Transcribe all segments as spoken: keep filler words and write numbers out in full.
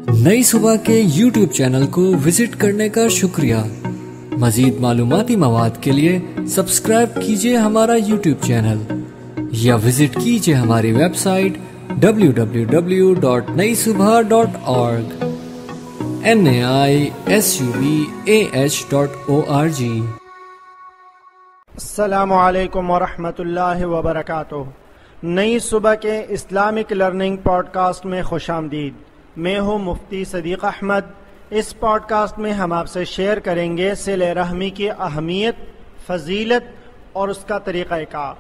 नई सुबह के यूट्यूब चैनल को विजिट करने का शुक्रिया। मजीद मालूमाती मवाद के लिए सब्सक्राइब कीजिए हमारा यूट्यूब चैनल या विजिट कीजिए हमारी website W W W dot Nai Subah dot org N A I S U B A H dot O R G. अस्सलामु अलैकुम वरहमतुल्लाहि वबरकातुहू। नई सुबह के इस्लामिक लर्निंग पॉडकास्ट में खुशामदीद। मैं हूँ मुफ्ती सदीक अहमद। इस पॉडकास्ट में हम आपसे शेयर करेंगे सिले रहमी की अहमियत, फजीलत और उसका तरीक़ाकार।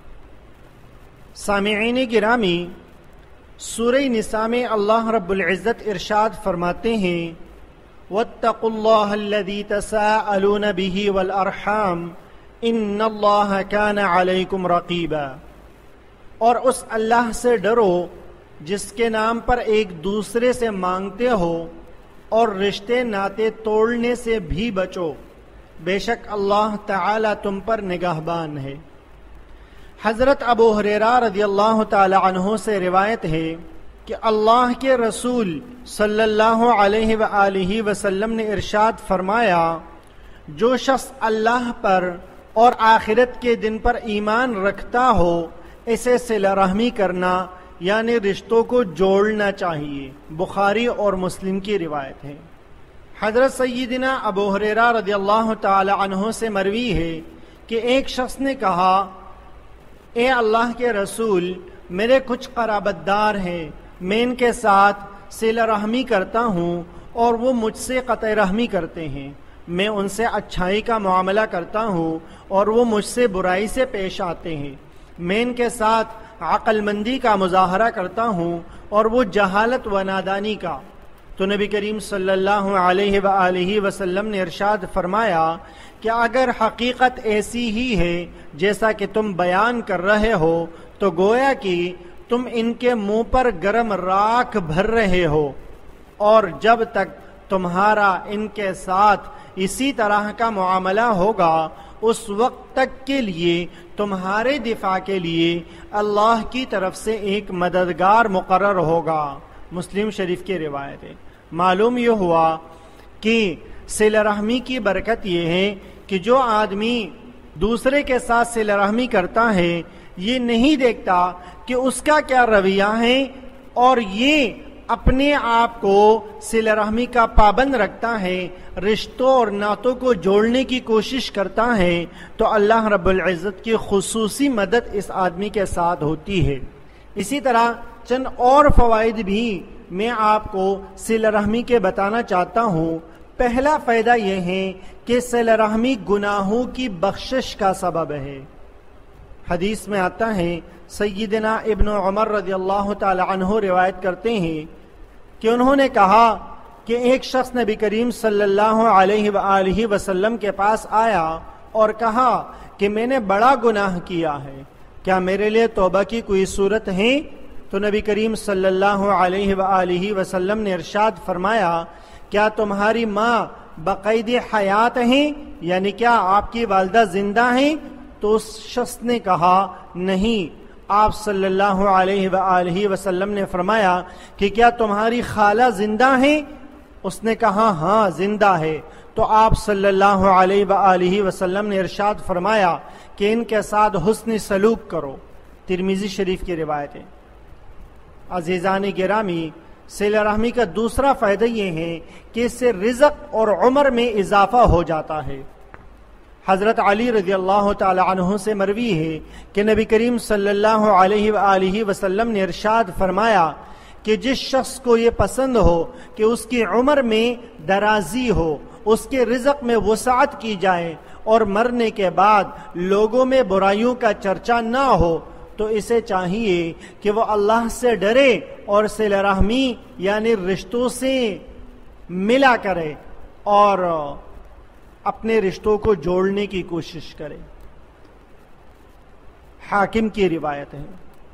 सामिईन गिरामी, सूरह निसा में अल्लाह रब्बुल इज़्ज़त इरशाद फरमाते हैं, वत्तकुल्लाहल्लज़ी तसाअलून बिही वल अरहाम इन्नल्लाह कान अलैकुम रक़ीबा। और उस अल्लाह से डरो जिसके नाम पर एक दूसरे से मांगते हो और रिश्ते नाते तोड़ने से भी बचो, बेशक अल्लाह ताला तुम पर निगाहबान है। हजरत अबू हुरैरा रज़ियल्लाहु ताला अन्हु से रिवायत है कि अल्लाह के रसूल सल्लल्लाहु अलैहि व आलिहि वसल्लम ने इरशाद फरमाया, जो शख्स अल्लाह पर और आखिरत के दिन पर ईमान रखता हो, इसे सिला रहमी करना यानी रिश्तों को जोड़ना चाहिए। बुखारी और मुस्लिम की रिवायत है। हजरत सय्यिदना अबू हुरैरा रज़ियल्लाहु ताला अन्हु से मरवी है कि एक शख्स ने कहा, ए अल्लाह के रसूल, मेरे कुछ क़राबतदार हैं, मैं इनके साथ सिला रहमी करता हूँ और वो मुझसे क़त्अ रहमी करते हैं। मैं उनसे अच्छाई का मुआमला करता हूँ और वो मुझसे बुराई से पेश आते हैं। मैं इनके साथ अक्लमंदी का मुजाहरा करता हूँ और वो जहालत व नादानी का। तो नबी करीम सल्लल्लाहु अलैहि व आलिहि वसल्लम ने इरशाद फरमाया कि अगर हकीकत ऐसी ही है जैसा कि तुम बयान कर रहे हो, तो गोया कि तुम इनके मुंह पर गरम राख भर रहे हो, और जब तक तुम्हारा इनके साथ इसी तरह का मुआमला होगा, उस वक्त तक के लिए तुम्हारे दिफा के लिए अल्लाह की तरफ से एक मददगार मुकर्रर होगा। मुस्लिम शरीफ की रिवायत है। मालूम ये हुआ कि सिला रहमी की बरकत ये है कि जो आदमी दूसरे के साथ सिला रहमी करता है, ये नहीं देखता कि उसका क्या रवैया है, और ये अपने आप को सिला रहमी का पाबंद रखता है, रिश्तों और नातों को जोड़ने की कोशिश करता है, तो अल्लाह रब्बुल इज़्ज़त की खुसूसी मदद इस आदमी के साथ होती है। इसी तरह चंद और फवाइद भी मैं आपको सिला रहमी के बताना चाहता हूँ। पहला फ़ायदा यह है कि सिला रहमी गुनाहों की बख्शिश का सबब है। हदीस में आता है, सय्यिदना इब्न उमर रज़ियल्लाहु ताला अन्हु रिवायत करते हैं कि उन्होंने कहा कि एक शख्स नबी करीम सल्लल्लाहु अलैहि व आलिहि वसल्लम के पास आया और कहा कि मैंने बड़ा गुनाह किया है, क्या मेरे लिए तौबा की कोई सूरत है? तो नबी करीम सल्लल्लाहु अलैहि व आलिहि वसल्लम ने इरशाद फरमाया, क्या तुम्हारी माँ बक़ैद हयात हैं, यानी क्या आपकी वालिदा जिंदा हैं? तो उस शख्स ने कहा, नहीं। आप सल्लल्लाहु अलैहि व आलिहि वसल्लम ने फरमाया कि क्या तुम्हारी खाला जिंदा है? उसने कहा, हाँ जिंदा है। तो आप सल्लल्लाहु अलैहि व आलिहि वसल्लम ने इरशाद फरमाया कि इनके साथ हुस्न सलूक करो। तिरमिज़ी शरीफ की रिवायत है। अज़ीज़ान गिरामी, सिला रहमी का दूसरा फ़ायदा ये है कि इससे रिज़्क़ और उम्र में इजाफा हो जाता है। हज़रत अली रज़ियल्लाहु ताला अन्हु से मरवी है कि नबी करीम सल्लल्लाहु अलैहि व आलिहि वसल्लम ने इरशाद फरमाया कि जिस शख्स को ये पसंद हो कि उसकी उम्र में दराजी हो, उसके रिज़्क़ में वसाअत की जाए और मरने के बाद लोगों में बुराइयों का चर्चा ना हो, तो इसे चाहिए कि वो अल्लाह से डरे और सिला रहमी यानी रिश्तों से मिला करे और अपने रिश्तों को जोड़ने की कोशिश करे। हाकिम की रिवायत है।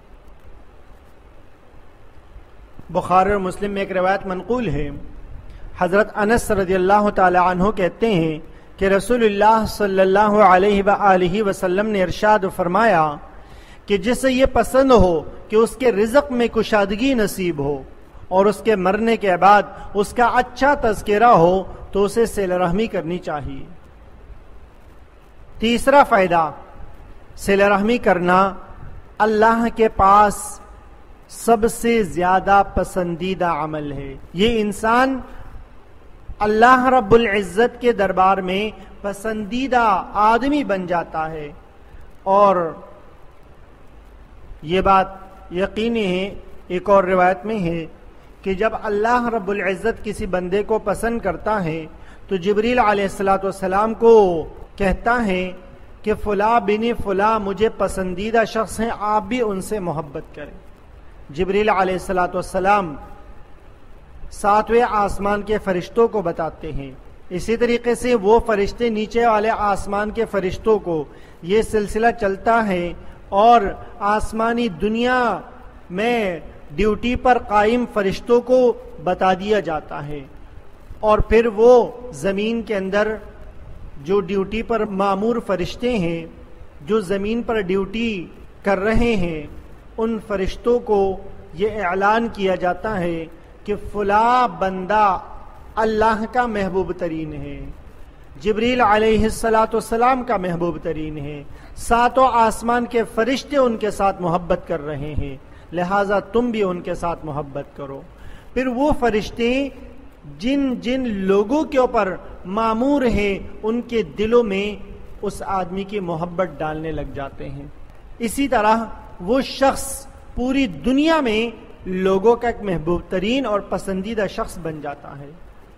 बुखारी और मुस्लिम में एक रिवायत मनकूल है। हजरत अनस रज़ियल्लाहु ताला अन्हु कहते हैं कि रसूलुल्लाह सल्लल्लाहु अलैहि व आलिहि वसल्लम ने इरशाद फरमाया कि जिसे ये पसंद हो कि उसके रिज़्क़ में कुशादगी नसीब हो اور اس کے مرنے کے بعد اس کا اچھا تذکرہ ہو تو اسے صلہ رحمی کرنی چاہیے۔ تیسرا فائدہ، صلہ رحمی کرنا اللہ کے پاس سب سے زیادہ پسندیدہ عمل ہے۔ یہ انسان اللہ رب العزت کے دربار میں پسندیدہ آدمی بن جاتا ہے، اور یہ بات یقینی ہے، ایک اور روایت میں ہے کہ جب اللہ رب العزت کسی بندے کو پسند کرتا ہے تو جبریل علیہ الصلوۃ والسلام کو کہتا ہے کہ فلاں بن فلاں مجھے پسندیدہ شخص ہیں، آپ بھی ان سے محبت کریں۔ جبریل علیہ الصلوۃ والسلام ساتویں آسمان کے فرشتوں کو بتاتے ہیں، اسی طریقے سے وہ فرشتے نیچے والے آسمان کے فرشتوں کو یہ سلسلہ چلتا ہے، اور آسمانی دنیا میں ڈیوٹی پر قائم فرشتوں کو بتا دیا جاتا ہے، اور پھر وہ زمین کے اندر جو ڈیوٹی پر مامور فرشتے ہیں، جو زمین پر ڈیوٹی کر رہے ہیں، ان فرشتوں کو یہ اعلان کیا جاتا ہے کہ فلاں بندہ اللہ کا محبوب ترین ہے، جبریل علیہ الصلوۃ والسلام کا محبوب ترین ہے، ساتوں آسمان کے فرشتے ان کے ساتھ محبت کر رہے ہیں، لہذا تم بھی ان کے ساتھ محبت کرو۔ پھر وہ فرشتے جن جن لوگوں کے اوپر مامور ہیں ان کے دلوں میں اس آدمی کی محبت ڈالنے لگ جاتے ہیں۔ اسی طرح وہ شخص پوری دنیا میں لوگوں کا ایک محبوب ترین اور پسندیدہ شخص بن جاتا ہے۔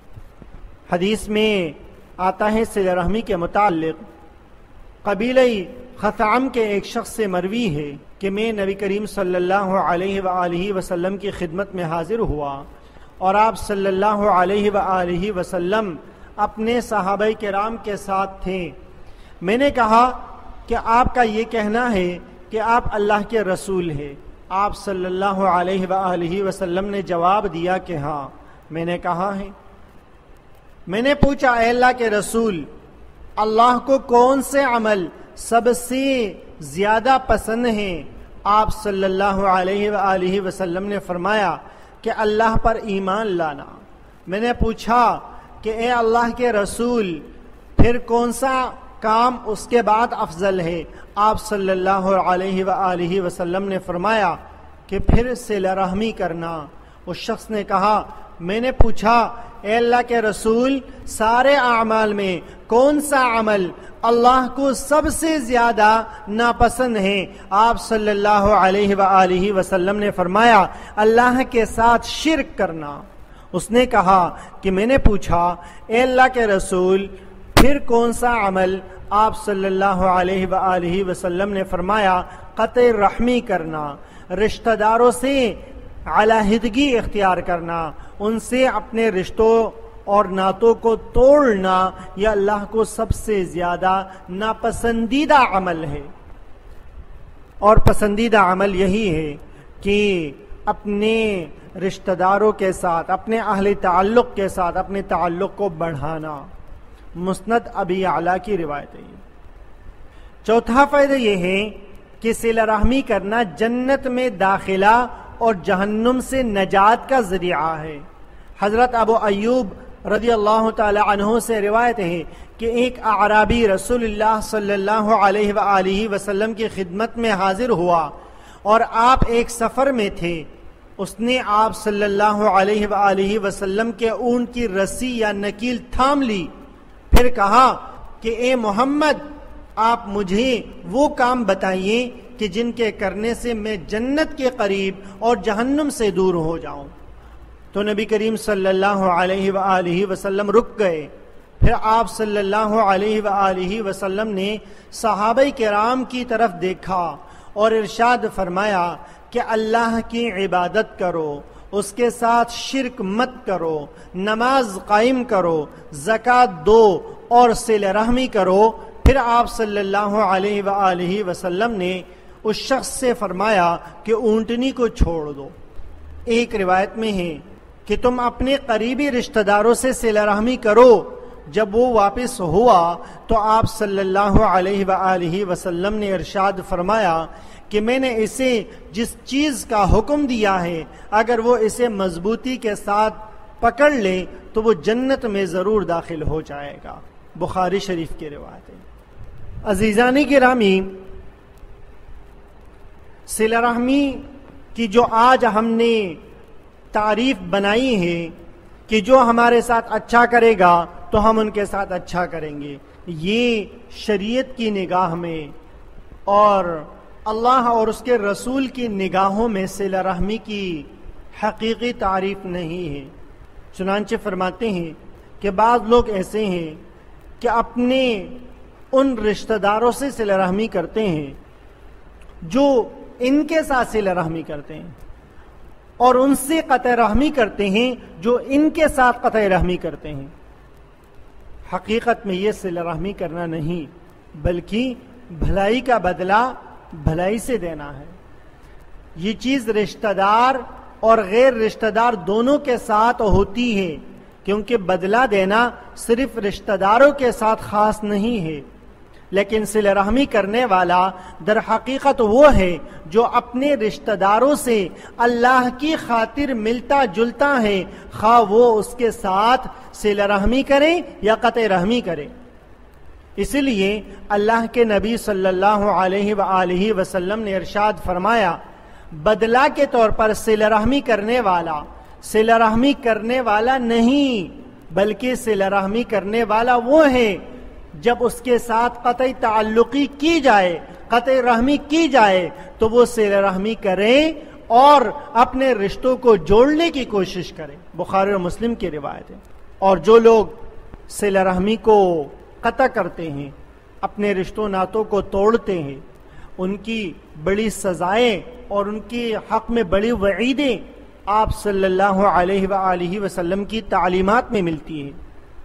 حدیث میں آتا ہے صلہ رحمی کے متعلق، قبیلہ خثعم کے ایک شخص سے مروی ہے کہ میں نبی کریم صلی اللہ علیہ وآلہ وسلم کی خدمت میں حاضر ہوا، اور آپ صلی اللہ علیہ وآلہ وسلم اپنے صحابہ کرام کے ساتھ تھے۔ میں نے کہا کہ آپ کا یہ کہنا ہے کہ آپ اللہ کے رسول ہیں؟ آپ صلی اللہ علیہ وآلہ وسلم نے جواب دیا کہ ہاں، میں نے کہا ہے۔ میں نے پوچھا، اے اللہ کے رسول، اللہ کو کون سے عمل سب سے زیادہ پسند ہیں؟ آپ صلی اللہ علیہ وآلہ وسلم نے فرمایا کہ اللہ پر ایمان لانا۔ میں نے پوچھا کہ اے اللہ کے رسول، پھر کون سا کام اس کے بعد افضل ہے؟ آپ صلی اللہ علیہ وآلہ وسلم نے فرمایا کہ پھر صلہ رحمی کرنا۔ اس شخص نے کہا، میں نے پوچھا اے اللہ کے رسول، سارے اعمال میں کون سا عمل اللہ کو سب سے زیادہ ناپسند ہے؟ آپ صلی اللہ علیہ وآلہ وسلم نے فرمایا، اللہ کے ساتھ شرک کرنا۔ اس نے کہا کہ میں نے پوچھا اے اللہ کے رسول، پھر کون سا عمل؟ آپ صلی اللہ علیہ وآلہ وسلم نے فرمایا، قطع رحمی کرنا، رشتہ داروں سے علیحدگی اختیار کرنا، ان سے اپنے رشتوں اور ناتوں کو توڑنا، یہ اللہ کو سب سے زیادہ ناپسندیدہ عمل ہے۔ اور پسندیدہ عمل یہی ہے کہ اپنے رشتہ داروں کے ساتھ، اپنے اہل تعلق کے ساتھ اپنے تعلق کو بڑھانا۔ مسند ابی اعلیٰ کی روایت ہے۔ چوتھا فائدہ یہ ہے کہ صلہ رحمی کرنا جنت میں داخلہ اور جہنم سے نجات کا ذریعہ ہے۔ حضرت ابو ایوب رضی اللہ تعالی عنہ سے روایت ہے کہ ایک اعرابی رسول اللہ صلی اللہ علیہ وآلہ وسلم کی خدمت میں حاضر ہوا، اور آپ ایک سفر میں تھے۔ اس نے آپ صلی اللہ علیہ وآلہ وسلم کے اونٹ کی رسی یا نکیل تھام لی، پھر کہا کہ اے محمد، آپ مجھے وہ کام بتائیے کہ جن کے کرنے سے میں جنت کے قریب اور جہنم سے دور ہو جاؤں۔ تو نبی کریم صلی اللہ علیہ وآلہ وسلم رک گئے۔ پھر آپ صلی اللہ علیہ وآلہ وسلم نے صحابہ کرام کی طرف دیکھا اور ارشاد فرمایا کہ اللہ کی عبادت کرو، اس کے ساتھ شرک مت کرو، نماز قائم کرو، زکوٰۃ دو اور صلہ رحمی کرو۔ پھر آپ صلی اللہ علیہ وآلہ وسلم نے اس شخص سے فرمایا کہ اونٹنی کو چھوڑ دو۔ ایک روایت میں ہے کہ تم اپنے قریبی رشتہ داروں سے صلہ رحمی کرو۔ جب وہ واپس ہوا تو آپ صلی اللہ علیہ وآلہ وسلم نے ارشاد فرمایا کہ میں نے اسے جس چیز کا حکم دیا ہے اگر وہ اسے مضبوطی کے ساتھ پکڑ لے تو وہ جنت میں ضرور داخل ہو جائے گا۔ بخاری شریف کی روایت ہے۔ عزیزان گرامی، صلہ رحمی کی جو آج ہم نے تعریف بنائی ہے کہ جو ہمارے ساتھ اچھا کرے گا تو ہم ان کے ساتھ اچھا کریں گے، یہ شریعت کی نگاہ میں اور اللہ اور اس کے رسول کی نگاہوں میں صلہ رحمی کی حقیقی تعریف نہیں ہے۔ چنانچہ فرماتے ہیں کہ بعض لوگ ایسے ہیں کہ اپنے ان رشتہ داروں سے صلہ رحمی کرتے ہیں جو ان کے ساتھ صلہ رحمی کرتے ہیں، اور ان سے قطع رحمی کرتے ہیں جو ان کے ساتھ قطع رحمی کرتے ہیں۔ حقیقت میں یہ صلہ رحمی کرنا نہیں بلکہ بھلائی کا بدلہ بھلائی سے دینا ہے۔ یہ چیز رشتہ دار اور غیر رشتہ دار دونوں کے ساتھ ہوتی ہے، کیونکہ بدلہ دینا صرف رشتہ داروں کے ساتھ خاص نہیں ہے، لیکن صلہ رحمی کرنے والا در حقیقت وہ ہے جو اپنے رشتہ داروں سے اللہ کی خاطر ملتا جلتا ہے، خواہ وہ اس کے ساتھ صلہ رحمی کرے یا قطع رحمی کرے۔ اس لیے اللہ کے نبی صلی اللہ علیہ وآلہ وسلم نے ارشاد فرمایا، بدلہ کے طور پر صلہ رحمی کرنے والا صلہ رحمی کرنے والا نہیں بلکہ صلہ رحمی کرنے والا وہ ہے جب اس کے ساتھ قطع تعلقی کی جائے، قطع رحمی کی جائے تو وہ صلہ رحمی کرے اور اپنے رشتوں کو جوڑنے کی کوشش کرے۔ بخاری اور مسلم کی روایت ہے۔ اور جو لوگ صلہ رحمی کو قطع کرتے ہیں، اپنے رشتوں ناتوں کو توڑتے ہیں، ان کی بڑی سزائیں اور ان کے حق میں بڑی وعیدیں آپ صلی اللہ علیہ وآلہ وسلم کی تعلیمات میں ملتی ہیں۔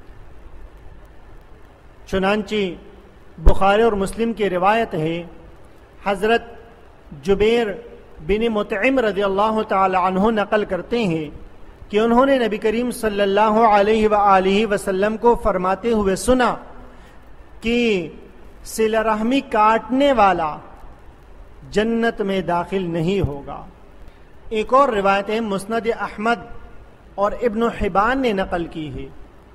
چنانچہ بخاری اور مسلم کی روایت ہے، حضرت جبیر بن مطعم رضی اللہ تعالی عنہ نقل کرتے ہیں کہ انہوں نے نبی کریم صلی اللہ علیہ وآلہ وسلم کو فرماتے ہوئے سنا کہ صلہ رحمی کاٹنے والا جنت میں داخل نہیں ہوگا۔ ایک اور روایت ہے مسند احمد اور ابن حبان نے نقل کی ہے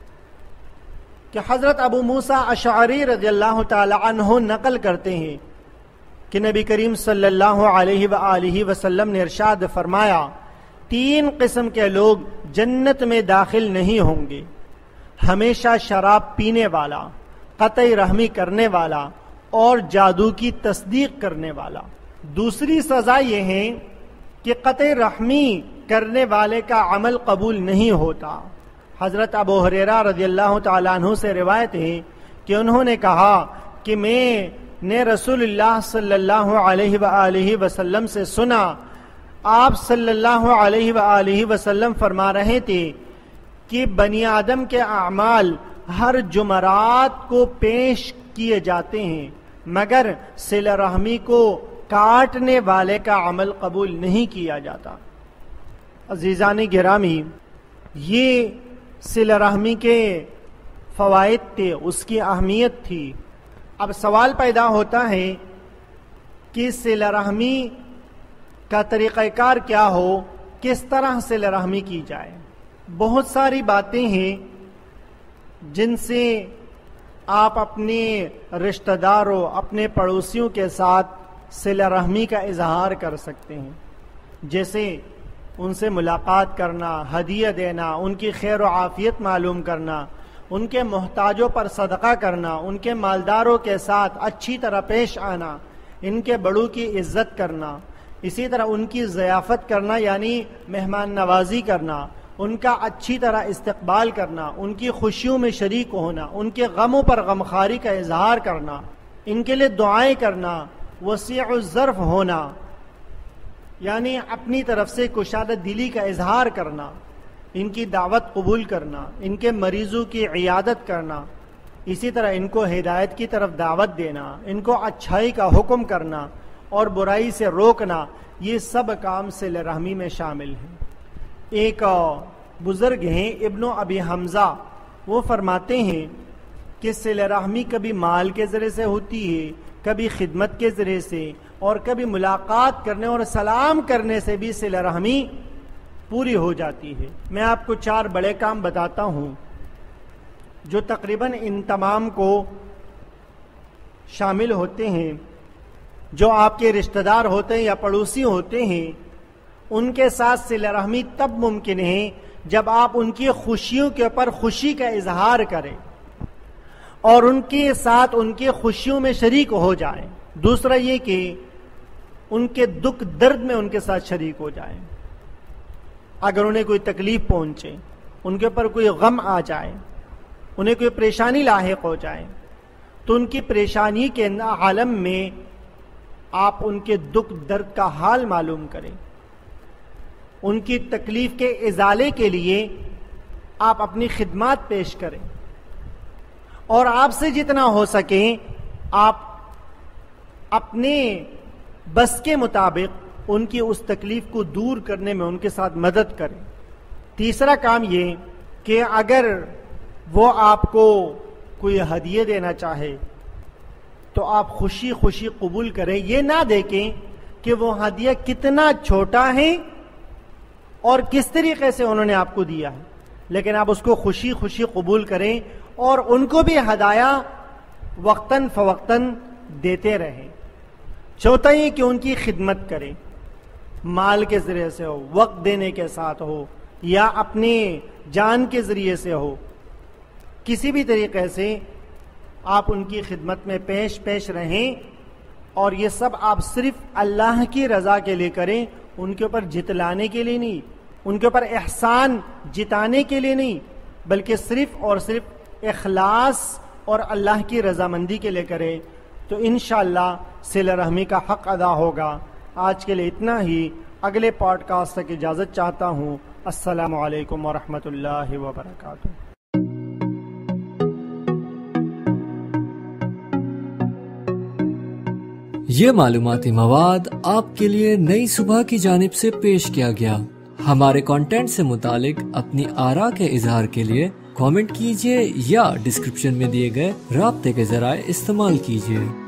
کہ حضرت ابو موسیٰ اشعری رضی اللہ تعالی عنہ نقل کرتے ہیں کہ نبی کریم صلی اللہ علیہ وآلہ وسلم نے ارشاد فرمایا، تین قسم کے لوگ جنت میں داخل نہیں ہوں گے، ہمیشہ شراب پینے والا، قطع رحمی کرنے والا اور جادو کی تصدیق کرنے والا۔ دوسری سزا یہ ہے کہ قطع رحمی کرنے والے کا عمل قبول نہیں ہوتا۔ حضرت ابو ہریرہ رضی اللہ تعالیٰ عنہ سے روایت ہے کہ انہوں نے کہا کہ میں نے رسول اللہ صلی اللہ علیہ وآلہ وسلم سے سنا، آپ صلی اللہ علیہ وآلہ وسلم فرما رہے تھے کہ بنی آدم کے اعمال ہر جمعرات کو پیش کیے جاتے ہیں مگر صلہ رحمی کو کاٹنے والے کا عمل قبول نہیں کیا جاتا۔ عزیزان گرامی، یہ صلہ رحمی کے فوائد تھے، اس کی اہمیت تھی۔ اب سوال پیدا ہوتا ہے کہ صلہ رحمی کا طریقہ کار کیا ہو، کس طرح صلہ رحمی کی جائے۔ بہت ساری باتیں ہیں جن سے آپ اپنے رشتہ داروں، اپنے پڑوسیوں کے ساتھ صلہ رحمی کا اظہار کر سکتے ہیں، جیسے ان سے ملاقات کرنا، ہدیہ دینا، ان کی خیر و عافیت معلوم کرنا، ان کے محتاجوں پر صدقہ کرنا، ان کے مالداروں کے ساتھ اچھی طرح پیش آنا، ان کے بڑوں کی عزت کرنا، اسی طرح ان کی ضیافت کرنا یعنی مہمان نوازی کرنا، ان کا اچھی طرح استقبال کرنا، ان کی خوشیوں میں شریک ہونا، ان کے غموں پر غمخواری کا اظہار کرنا، ان کے لیے دعائیں کرنا، وسیع الظرف ہونا یعنی اپنی طرف سے کشادہ دلی کا اظہار کرنا، ان کی دعوت قبول کرنا، ان کے مریضوں کی عیادت کرنا، اسی طرح ان کو ہدایت کی طرف دعوت دینا، ان کو اچھائی کا حکم کرنا اور برائی سے روکنا، یہ سب کام صلہ رحمی میں شامل ہیں۔ ایک بزرگ ہیں ابن ابی حمزہ، وہ فرماتے ہیں کہ صلہ رحمی کبھی مال کے ذریعے سے ہوتی ہے، کبھی خدمت کے ذریعے سے اور کبھی ملاقات کرنے اور سلام کرنے سے بھی صلہ رحمی پوری ہو جاتی ہے۔ میں آپ کو چار بڑے کام بتاتا ہوں جو تقریباً ان تمام کو شامل ہوتے ہیں۔ جو آپ کے رشتہ دار ہوتے ہیں یا پڑوسی ہوتے ہیں، ان کے ساتھ صلہ رحمی تب ممکن ہے جب آپ ان کی خوشیوں کے اوپر خوشی کا اظہار کریں اور ان کے ساتھ ان کی خوشیوں میں شریک ہو جائیں۔ دوسرا یہ کہ ان کے دکھ درد میں ان کے ساتھ شریک ہو جائیں۔ اگر انہیں کوئی تکلیف پہنچے، ان کے اوپر کوئی غم آ جائے، انہیں کوئی پریشانی لاحق ہو جائے، تو ان کی پریشانی کے عالم میں آپ ان کے دکھ درد کا حال معلوم کریں۔ ان کی تکلیف کے ازالے کے لیے آپ اپنی خدمات پیش کریں، اور آپ سے جتنا ہو سکے آپ اپنے بس کے مطابق ان کی اس تکلیف کو دور کرنے میں ان کے ساتھ مدد کریں۔ تیسرا کام یہ کہ اگر وہ آپ کو کوئی ہدیے دینا چاہے تو آپ خوشی خوشی قبول کریں، یہ نہ دیکھیں کہ وہ ہدیہ کتنا چھوٹا ہے اور کس طریقے سے انہوں نے آپ کو دیا ہے، لیکن آپ اس کو خوشی خوشی قبول کریں اور ان کو بھی ہدایہ وقتاً فوقتاً دیتے رہیں۔ چوتھا یہ کہ ان کی خدمت کریں، مال کے ذریعے سے ہو، وقت دینے کے ساتھ ہو، یا اپنے جان کے ذریعے سے ہو، کسی بھی طریقے سے آپ ان کی خدمت میں پیش پیش رہیں، اور یہ سب آپ صرف اللہ کی رضا کے لیے کریں، ان کے اوپر جتلانے کے لیے نہیں، ان کے اوپر احسان جتانے کے لیے نہیں، بلکہ صرف اور صرف اخلاص اور اللہ کی رضامندی کے لیے کریں، تو انشاءاللہ صلہ رحمی کا حق ادا ہوگا۔ آج کے لیے اتنا ہی، اگلے پوڈ کاسٹ تک اجازت چاہتا ہوں۔ السلام علیکم ورحمۃ اللہ وبرکاتہ۔ یہ معلوماتی مواد آپ کے لیے نئی صبح کی جانب سے پیش کیا گیا۔ ہمارے کانٹینٹ سے متعلق اپنی آراء کے اظہار کے لیے کامنٹ کیجیے یا ڈسکرپشن میں دیے گئے رابطے کے ذرائع استعمال کیجیے۔